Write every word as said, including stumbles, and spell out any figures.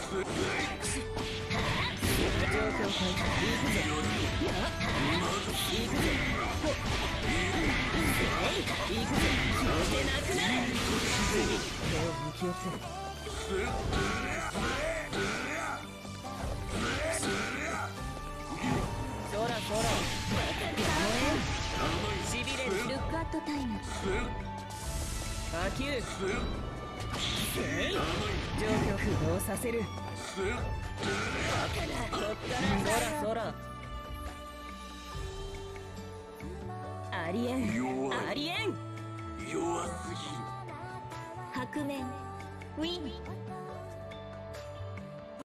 状況変えていくぜ。いくぜ。いくぜ。決めてなくなれ。次手を向き寄せ。そらそらしびれる。ルックアットタイム。波及状況駆動させる。そらそらありえんありえん。 弱すぎる。 白面ウィン。